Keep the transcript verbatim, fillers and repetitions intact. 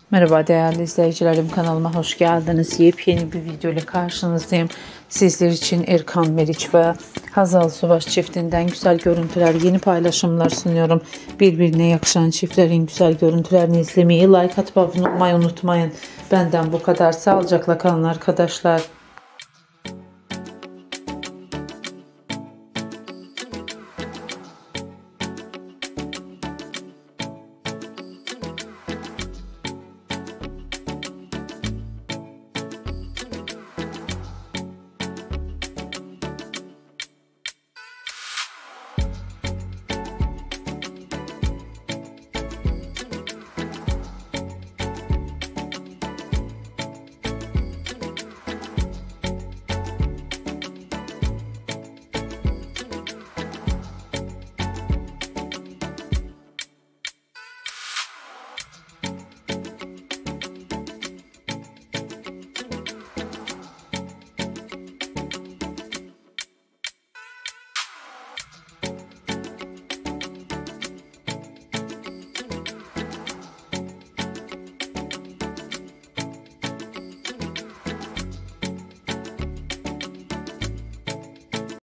Merhaba değerli izleyicilerim, kanalıma hoş geldiniz. Yepyeni bir video ile karşınızdayım. Sizler için Erkan, Meriç ve Hazal Subaşı çiftinden güzel görüntüler, yeni paylaşımlar sunuyorum. Birbirine yakışan çiftlerin güzel görüntülerini izlemeyi, like atıp abone olmayı unutmayın. Benden bu kadar. Sağlıcakla kalın arkadaşlar.